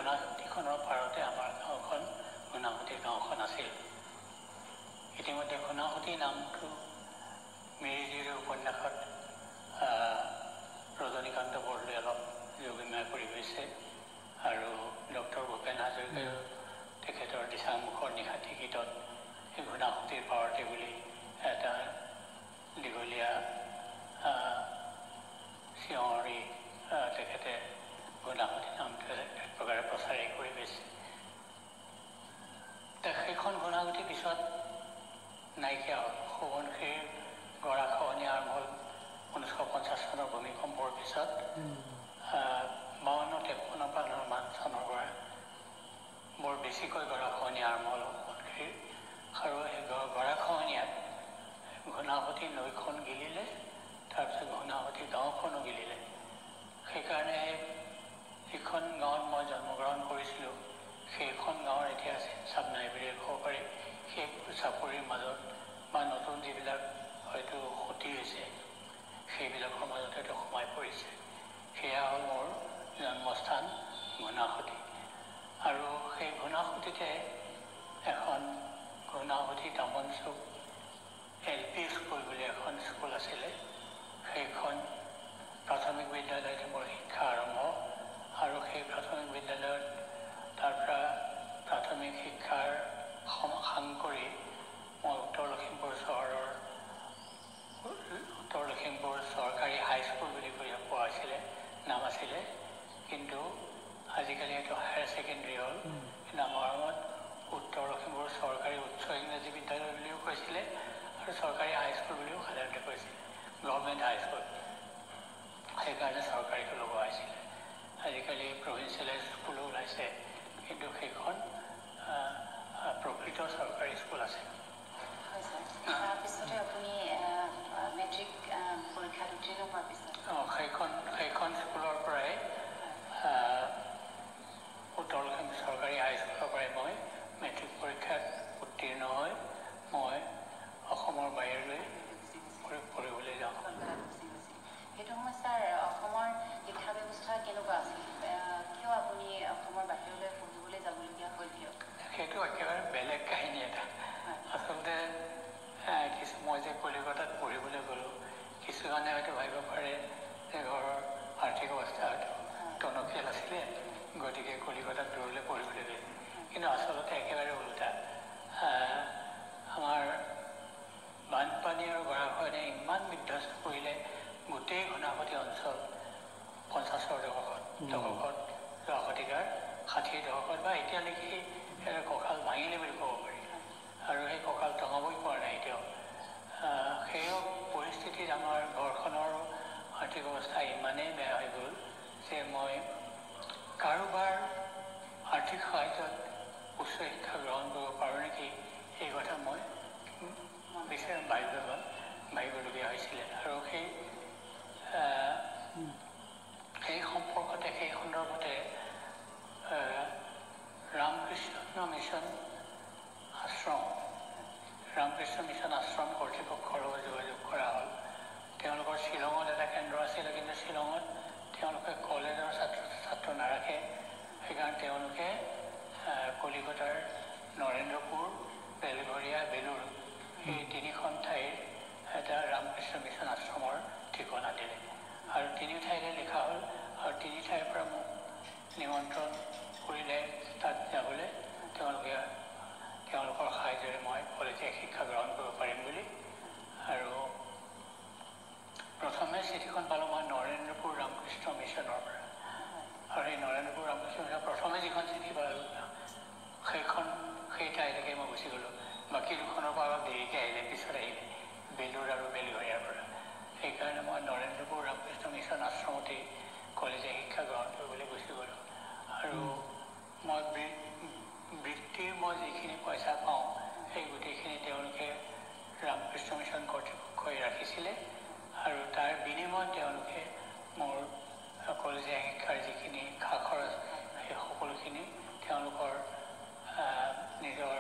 ঘোণাসুতিখনৰ পাৰতে আমাৰ গাঁওখন ঘোণাসুতি গাঁওখন আছিল। ইতিমধ্যে ঘোণাসুতি নামটো মিৰিজীয়ৰী উপন্যাসত ৰজনীকান্ত বৰদলৈ অলপ যোগীময় কৰি গৈছে আৰু ডক্টৰ ভূপেন হাজৰিকায়ো তেখেতৰ দিচাংমুখৰ নিশাটি গীতত এই ঘোণাসুতিৰ পাৰতে বুলি এটা দীঘলীয়া চিঞৰি তেখেতে ঘোণাসুতি নামটো এক প্ৰকাৰে প্ৰচাৰেই কৰি গৈছে। সেইখন ঘোণাসুতি পিছত নাইকিয়া হ'ল। সোৱণশিৰিৰ গৰাখহনীয়া আৰম্ভ হ'ল 1950 চনৰ ভূমিকম্পৰ পিছত। 52-53 চনৰ পৰা বৰ বেছিকৈ গৰাখহনীয়া আৰম্ভ হ'ল সোৱণশিৰিৰ, আৰু সেই গৰাখহনীয়াত ঘোণাসুতি নৈখন গিলিলে, তাৰপিছত ঘোণাসুতি গাঁওখনো গিলিলে। সেইকাৰণে যিখন গাঁৱত মই জন্মগ্ৰহণ কৰিছিলোঁ সেইখন গাঁৱৰ এতিয়া চাবনাই বুলি ক'ব পাৰি। সেই চাপৰিৰ মাজত বা নতুন যিবিলাক হয়তো ক্ষতি হৈছে সেইবিলাকৰ মাজত হয়তো সোমাই পৰিছে। সেয়া হ'ল মোৰ জন্মস্থান ঘোণাসুতি। আৰু সেই ঘোণাসুতিতে এখন ঘোণাসুতি তামনচুক LP স্কুল বুলি এখন স্কুল আছিলে। সেইখন প্ৰাথমিক বিদ্যালয়তে মোৰ শিক্ষা আৰম্ভ, আৰু সেই প্ৰাথমিক বিদ্যালয়ত তাৰ পৰা প্ৰাথমিক শিক্ষাৰ সাং কৰি মই উত্তৰ লখিমপুৰ চৰকাৰী হাইস্কুল বুলি কৈ পোৱা হৈছিলে, নাম আছিলে, কিন্তু আজিকালি এইটো হায়াৰ ছেকেণ্ডেৰী হ'ল। কিন্তু আমাৰ সময়ত উত্তৰ লখিমপুৰ চৰকাৰী উচ্চ ইংৰাজী বিদ্যালয় বুলিও কৈছিলে আৰু চৰকাৰী হাইস্কুল বুলিও সাধাৰণতে কৈছিলে, গভৰ্ণমেণ্ট হাইস্কুল। সেইকাৰণে চৰকাৰীটো লগোৱা হৈছিলে। আজিকালি প্ৰভিঞ্চিয়েলাইজ স্কুলো ওলাইছে, কিন্তু সেইখন প্ৰকৃত চৰকাৰী স্কুল আছে। তাৰপিছতে আপুনি মেট্ৰিক পৰীক্ষাত উত্তীৰ্ণ হোৱাৰ পিছত সেইখন স্কুলৰ পৰাই উত্তৰ লখিমপুৰ চৰকাৰী হাইস্কুলৰ পৰাই মই মেট্ৰিক পৰীক্ষাত উত্তীৰ্ণ হৈ মই অসমৰ বাহিৰলৈ পঢ়িবলৈ যাওঁ। সেইটো সময়ত ছাৰ অসমৰ শিক্ষা ব্যৱস্থা কেনেকুৱা আছিল? কিয় আপুনি অসমৰ বাহিৰলৈ পঢ়িবলৈ যাবলগীয়া হ'ল কিয়? সেইটো একেবাৰে বেলেগ কাহিনী এটা। আচলতে মই যে কলিকতাত পঢ়িবলৈ গ'লোঁ, কিছুমানে হয়তো ভাবিব পাৰে যে ঘৰৰ আৰ্থিক অৱস্থা হয়তো টনকিয়াল আছিলে, গতিকে কলিকতাত দূৰলৈ পঢ়িবলৈ গ'লে। কিন্তু আচলতে একেবাৰে ওলোটা। আমাৰ বানপানী আৰু গৰাখহনীয়ে ইমান বিধ্বস্ত কৰিলে গোটেই ঘোণাসুতি অঞ্চল 50ৰ দশকত, যোৱা শতিকাৰ 60ৰ দশকত বা এতিয়ালৈকে কঁকাল ভাঙিলে বুলি ক'ব পাৰি, আৰু সেই কঁকাল টঙাবই পৰা নাই এতিয়াও। সেই পৰিস্থিতিত আমাৰ ঘৰখনৰ আৰ্থিক অৱস্থা ইমানেই বেয়া হৈ গ'ল যে মই কাৰোবাৰ আৰ্থিক সাহায্যত উচ্চ শিক্ষা গ্ৰহণ কৰিব পাৰোঁ নেকি, এই কথা মই ভাবিবলগীয়া হৈছিলে। আৰু সেই সম্পৰ্কতে, সেই সন্দৰ্ভতে ৰামকৃষ্ণ মিছন আশ্ৰম কৰ্তৃপক্ষৰ লগত যোগাযোগ কৰা হ'ল। তেওঁলোকৰ শ্বিলঙত এটা কেন্দ্ৰ আছিলে, কিন্তু শ্বিলঙত তেওঁলোকে কলেজৰ ছাত্ৰ নাৰাখে। সেইকাৰণে তেওঁলোকে কলিকতাৰ নৰেন্দ্ৰপুৰ, বেলঘৰীয়া, বেলুৰ এই 3খন ঠাইৰ এটা ৰামকৃষ্ণ মিছন আশ্ৰমৰ ঠিকনা দিলে, আৰু 3 ঠাইলৈ লিখা হ'ল, আৰু 3 ঠাইৰ পৰা মোক নিমন্ত্ৰণ কৰিলে তাত যাবলৈ। তেওঁলোকৰ সাহায্যৰে মই কলেজীয়া শিক্ষা গ্ৰহণ কৰিব পাৰিম বুলি। আৰু প্ৰথমে চিঠিখন পালোঁ মই নৰেন্দ্ৰপুৰ ৰামকৃষ্ণ মিছনৰ পৰা, আৰু সেই নৰেন্দ্ৰপুৰ ৰামকৃষ্ণ মিছনৰ প্ৰথমে যিখন চিঠি পালোঁ সেই ঠাইলৈকে মই গুচি গ'লোঁ। বাকী 2খনৰ পৰা অলপ দেৰিকৈ আহিলে, পিছত আহিলে বেলুৰ আৰু বেলঘৰীয়াৰ পৰা। সেইকাৰণে মই নৰেন্দ্ৰপুৰ ৰামকৃষ্ণ মিছন আশ্ৰমতেই কলেজীয়া শিক্ষা গ্ৰহণ কৰিবলৈ গুচি গ'লোঁ। আৰু মই বৃত্তিৰ যিখিনি পইচা পাওঁ সেই গোটেইখিনি তেওঁলোকে ৰামকৃষ্ণ মিছন কৰ্তৃপক্ষই ৰাখিছিলে, আৰু তাৰ বিনিময়ত তেওঁলোকে মোৰ কলেজীয়া শিক্ষাৰ যিখিনি খা খৰচ সেই সকলোখিনি তেওঁলোকৰ নিজৰ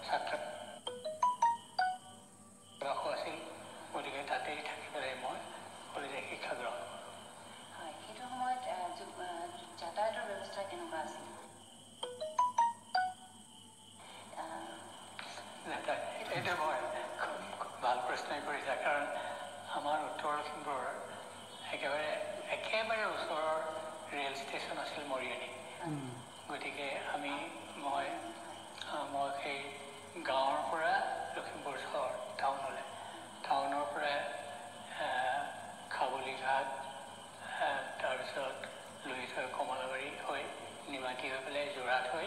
ছাত্ৰাবাস আছিল, গতিকে তাতেই থাকি পেলাই মই কলেজীয়া শিক্ষা গ্ৰহণ কৰোঁ। হয়, সেইটো সময়ত যাতায়াতৰ ব্যৱস্থা কেনেকুৱা আছিল? ষ্টেচন আছিল মৰিয়নি গতিকে মই সেই গাঁৱৰ পৰা লখিমপুৰ চহৰ টাউনৰ পৰা খাবলিঘাট তাৰপিছত লুহিত হৈ কমলাবাৰী হৈ নিমাতী হৈ পেলাই যোৰহাট হৈ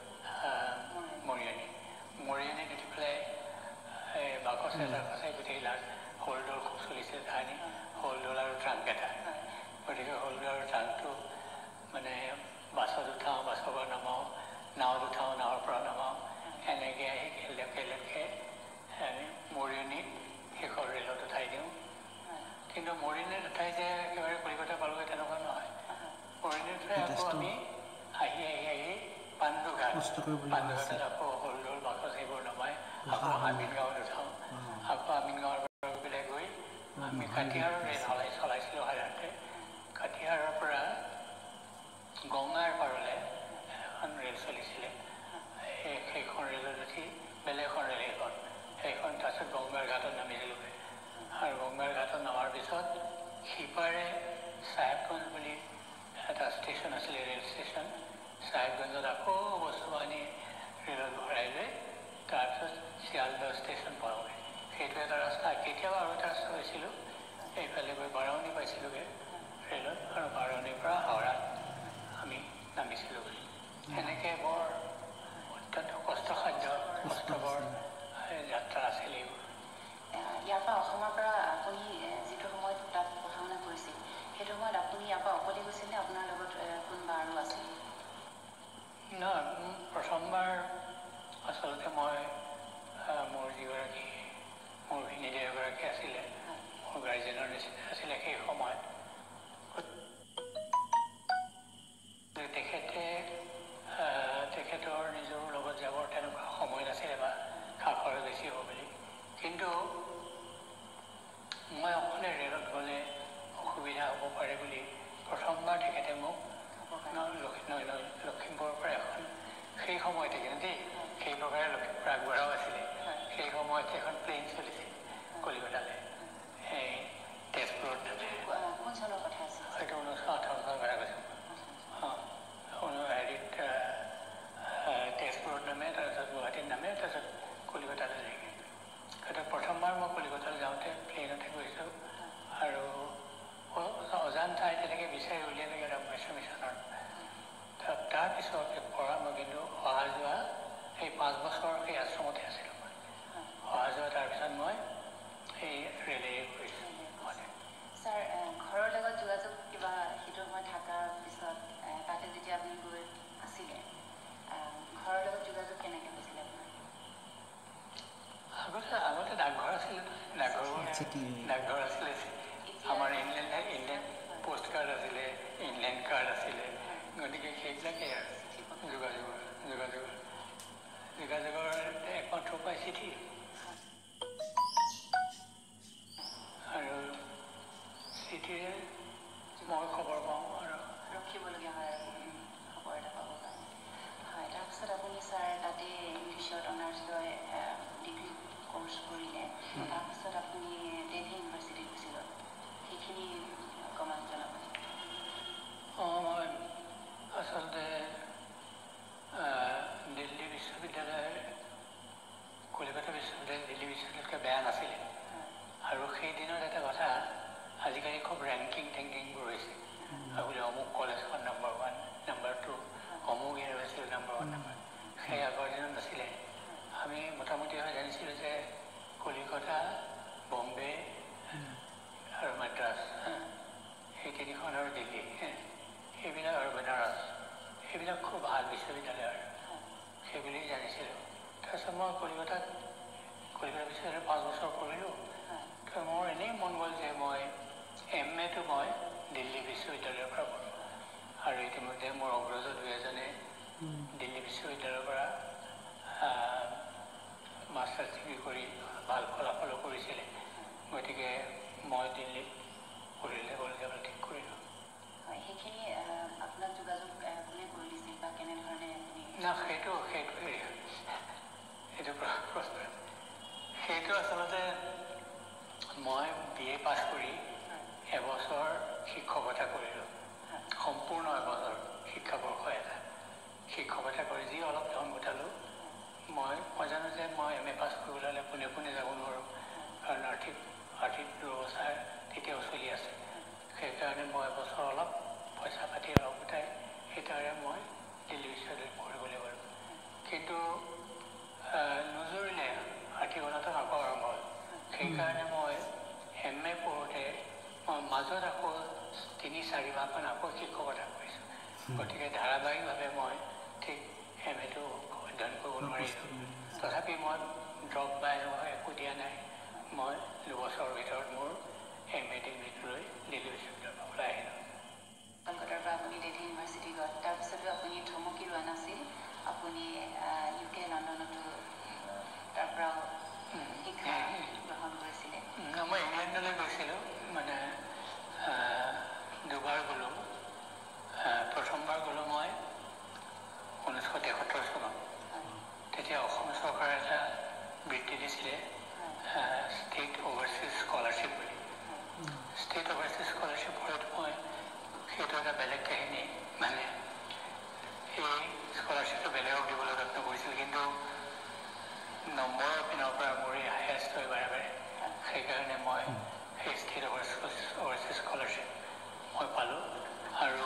মৰিয়নিত উঠি পেলাই বাকচে গোটেই হলদল খুব চলিছে তাহানি হলদল আৰু ট্ৰাংকেইটা গতিকে হলদল আৰু ট্ৰাংকটো মানে বাছত উঠাওঁ বাছৰ পৰা নামাওঁ নাৱত উঠাওঁ নাৱৰ পৰা নামাওঁ এনেকৈ আহি একেলগে মৰিয়নিত শেষৰ ৰেলত উঠাই দিওঁ কিন্তু মৰিয়নিত উঠাই যে একেবাৰে কলিকতা পালোগৈ তেনেকুৱা নহয় মৰিয়নিত উঠাই আকৌ আমি আহি পাণ্ডুঘাটত আকৌ হলদল বাকচ সেইবোৰ নমাই আকৌ আমিন গাঁৱত উঠাওঁ আকৌ আমিন গাঁৱৰ পৰা পেলাই গৈ আমি কাতিহাৰৰ ৰেল চলাইছিলোঁ সাধাৰণতে কাতিহাৰৰ পৰা গংগাৰ পাৰলৈ এখন ৰেল চলিছিলে সেইখন ৰেলত উঠি বেলেগ এখন ৰেল সেইখন তাৰপিছত গংগাৰ ঘাটত নামিছিলোগৈ আৰু গংগাৰ ঘাটত নমাৰ পিছত সিপাৰে চাহেবগঞ্জ বুলি এটা ষ্টেচন আছিলে ৰেল ষ্টেচন চাহেবগঞ্জত আকৌ বস্তু বাহিনী ৰেলত ভৰাই লৈ তাৰপিছত শিয়ালদহ ষ্টেচন পাওঁগৈ সেইটো এটা ৰাস্তা কেতিয়াবা আৰু এটা ৰাস্তা পাইছিলোঁ এইফালে গৈ বাৰৌনী পাইছিলোগৈ ৰেলত আৰু বাৰৌনীৰ পৰা হাওৰাত আমি নামিছিলোগৈ এনেকৈ বৰ অত্যন্ত কষ্টকৰ যাত্ৰা আছিল এইবোৰ ইয়াৰ পৰা অসমৰ পৰা আপুনি যিটো সময়ত তাত পঢ়া শুনা কৰিছিল সেইটো সময়ত আপুনি ইয়াৰ পৰা অকলে গৈছিল নে আপোনাৰ লগত কোনোবা আৰু আছিল প্ৰথমবাৰ আচলতে মই মোৰ যিগৰাকী মোৰ ভিনিদেউ এগৰাকী আছিলে মোৰ গাৰ্জেনৰ নিচিনা আছিলে সেই সময়ত তেখেতৰ নিজৰ লগত যাবৰ তেনেকুৱা সময় নাছিলে বা খা খৰচ বেছি হ'ব বুলি কিন্তু মই অকলে ৰেলত গ'লে অসুবিধা হ'ব পাৰে বুলি প্ৰথমবাৰ তেখেতে মোক লখিমপুৰৰ পৰা এখন সেই সময়তে কিন্তু দেই সেই প্ৰকাৰে লখিমপুৰ আগবঢ়াও আছিলে সেই সময়ত এখন প্লেইন চলিছিল কলিকতালৈ এই তেজপুৰত হয়তো 1918 চনৰ কথা কৈছোঁ হেৰিত তেজপুৰত নামে তাৰপিছত গুৱাহাটীত নামে তাৰপিছত কলিকতালৈ যায়গৈ গতিকে প্ৰথমবাৰ মই কলিকতালৈ যাওঁতে প্লেইনতে গৈছোঁ আৰু অজান ঠাই তেনেকৈ বিচাৰি উলিয়ালেগৈ ৰামকৃষ্ণ মিছনৰ তাৰপিছত পৰা মই কিন্তু অহা যোৱা সেই 5 বছৰ সেই আশ্ৰমতে আছিলোঁ মই অহা যোৱা তাৰপিছত মই সেই ৰেলেৰে কৰিছোঁ ছাৰ ঘৰৰ লগত যোগাযোগ কিবা সেইটো সময় থকাৰ পিছত তাতে যেতিয়া আপুনি গৈ আছিলে ঘৰৰ লগত যোগাযোগ কেনেকৈ হৈছিলে আপোনাৰ আগতে ডাকঘৰ আছিলে ডাকঘৰ আছিলে আমাৰ ইণ্ডিয়ান পোষ্ট কাৰ্ড আছিলে ইংলেণ্ড কাৰ্ড আছিলে গতিকে সেইবিলাকেই আৰু যোগাযোগৰ একমাত্ৰ উপায় চিঠি আৰু চিঠিৰে মই খবৰ পাওঁ আৰু ৰখিবলগীয়া হয় আৰু খবৰ এটা পাবৰ কাৰণে হয় তাৰপিছত আপুনি ছাৰ তাতে ইংলিছত অনাৰ্ছ লৈ ডিগ্ৰী কোৰ্চ কৰিলে তাৰপিছত আপুনি দিল্লী ইউনিভাৰ্চিটিত গুচি গ'ল সেইখিনি অকণমান জনাব মই আচলতে দিল্লী বিশ্ববিদ্যালয় কলিকতা বিশ্ববিদ্যালয় দিল্লী বিশ্ববিদ্যালয়তকৈ বেয়া নাছিলে আৰু সেই দিনত এটা কথা আজিকালি খুব ৰেংকিংবোৰ হৈছে আৰু বোলে অমুক কলেজখন নম্বৰ 1 নম্বৰ 2 অমুক ইউনিভাৰ্চিটি নম্বৰ 1 সেই আগৰ দিনত নাছিলে আমি মোটামুটিভাৱে জানিছিলোঁ যে কলিকতা বম্বে আৰু মাদ্ৰাছ সেই তিনিখন আৰু দিল্লী সেইবিলাক আৰু বেনাৰস সেইবিলাক খুব ভাল বিশ্ববিদ্যালয় আৰু সেইবুলি জানিছিলোঁ তাৰপিছত মই কলিকতা বিশ্ববিদ্যালয়ত 5 বছৰ পঢ়িলোঁ মোৰ এনেই মন গ'ল যে মই MA-টো মই দিল্লী বিশ্ববিদ্যালয়ৰ পৰা পঢ়োঁ আৰু ইতিমধ্যে মোৰ অগ্ৰজ 2 দিল্লী বিশ্ববিদ্যালয়ৰ পৰা মাষ্টাৰ্ছ ডিগ্ৰী কৰি ভাল ফলাফলো কৰিছিলে গতিকে মই দিল্লীত পঢ়িবলৈ ঠিক কৰিলোঁ সেইখিনি আপোনাক যোগাযোগ কোনে কৰি দিছিল বা কেনেধৰণে আপুনি সেইটো আচলতে মই BA পাছ কৰি এবছৰ শিক্ষকতা কৰিলোঁ সম্পূৰ্ণ এবছৰ শিক্ষাবৰ্ষ এটা শিক্ষকতা কৰি যি অলপ ধন গোটালোঁ মই জানো যে মই MA পাছ কৰিবলৈ হ'লে পোনে পোনে যাব নোৱাৰোঁ কাৰণ আৰ্থিক ব্যৱস্থা তেতিয়াও চলি আছে সেইকাৰণে মই এবছৰ অলপ পইচা পাতি অলপ গোটাই সেইটাৰে মই দিল্লী বিশ্ববিদ্যালয়ত পঢ়িবলৈ গ'লোঁ কিন্তু নজৰিলে আৰ্থিক অনাটন আকৌ আৰম্ভ হ'ল সেইকাৰণে মই MA পঢ়োঁতে মই মাজত আকৌ 3-4 মাহমান আকৌ শিক্ষকতা কৰিছোঁ গতিকে ধাৰাবাহিকভাৱে মই ঠিক MAটো অধ্যয়ন কৰিব নোৱাৰিলোঁ তথাপি মই ড্ৰপ বা এনেকুৱা একো দিয়া নাই মই 2 বছৰৰ ভিতৰত মোৰ MA ডিগ্ৰীটো লৈ দিল্লী বিশ্ববিদ্যালয়ৰ পৰা আহিলোঁ কলকাতাৰ পৰা আপুনি দিল্লী ইউনিভাৰ্চিটি গ'ল তাৰপিছতো আপুনি থমকি ৰোৱা নাছিল আপুনি UK লণ্ডনতো তাৰ পৰাও শিক্ষা গ্ৰহণ কৰিছিলে মই ইংলেণ্ডলৈ গৈছিলোঁ মানে দুবাৰ গ'লোঁ প্ৰথমবাৰ গ'লোঁ মই 1973 চনত তেতিয়া অসম চৰকাৰে এটা বৃত্তি দিছিলে ষ্টেট অভাৰচিজ স্কলাৰশ্বিপ বুলি ষ্টেট অভাৰচিজ স্কলাৰশ্বিপৰ মই সেইটো এটা বেলেগ কাহিনী মানে এই স্কলাৰশ্বিপটো বেলেগক দিবলৈ যত্ন কৰিছিল কিন্তু নম্বৰৰ পিনৰ পৰা মোৰ হায়েষ্ট হয় বাৰে সেইকাৰণে মই সেই ষ্টেট অভাৰচিজ স্কলাৰশ্বিপ মই পালোঁ আৰু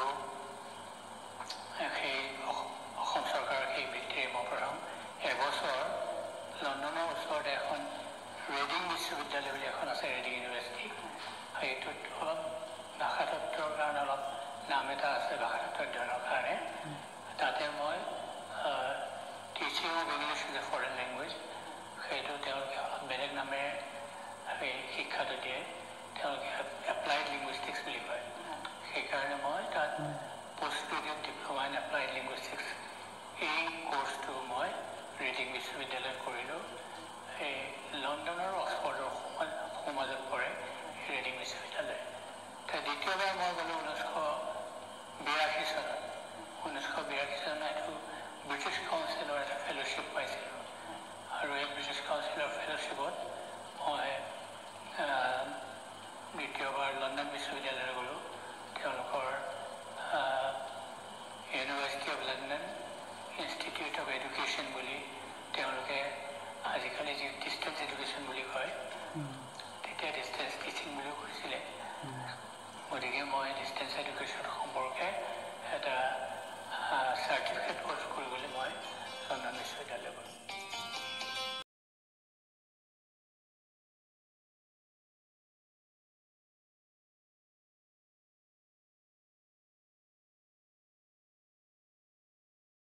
সেই অসম চৰকাৰৰ সেই বৃত্তিৰে মই প্ৰথম এবছৰ লণ্ডনৰ ওচৰতে এখন ৰেডিং বিশ্ববিদ্যালয় বুলি এখন আছে ৰেডিং ইউনিভাৰ্চিটি সেইটোত অলপ ভাষাতত্বৰ কাৰণে অলপ নাম এটা আছে ভাষাতত্ব অধ্যয়নৰ কাৰণে তাতে মই teaching of English is a foreign language সেইটো তেওঁলোকে অলপ বেলেগ নামেৰে সেই শিক্ষাটো দিয়ে তেওঁলোকে এপ্লাইড লিংগুইষ্টিক্স বুলি কয় সেইকাৰণে মই তাত post graduate diploma in applied linguistics এই কোৰ্চটো মই ৰেডিং বিশ্ববিদ্যালয়ত কৰিলোঁ এই লণ্ডন আৰু অক্সফৰ্ডৰ সমাজত পৰে ৰেডিং বিশ্ববিদ্যালয় দ্বিতীয়বাৰ মই গ'লোঁ 1982 চনত 1982 চনত এইটো ব্ৰিটিছ কাউন্সিলৰ এটা ফেলোশ্বিপ পাইছিলোঁ আৰু এই ব্ৰিটিছ কাউন্সিলৰ ফেলোশ্বিপত মই দ্বিতীয়বাৰ লণ্ডন বিশ্ববিদ্যালয়লৈ গ'লোঁ তেওঁলোকৰ University of London Institute of Education বুলি তেওঁলোকে আজিকালি যি ডিষ্টেঞ্চ এডুকেশ্যন বুলি কয় তেতিয়া ডিষ্টেঞ্চ টিচিং বুলিও কৈছিলে গতিকে মই ডিষ্টেঞ্চ এডুকেশ্যন সম্পৰ্কে এটা চাৰ্টিফিকেট কৰ্চ কৰিবলৈ মই লণ্ডন বিশ্ববিদ্যালয়লৈ গ'লোঁ